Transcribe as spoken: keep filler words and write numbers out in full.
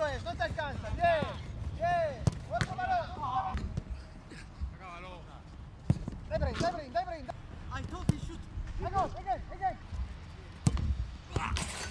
es, no te alcanza. Bien, bien. Otro balón. Acábalo. Dai brain, dai brain, dai brain. I thought he should. Again, again, again.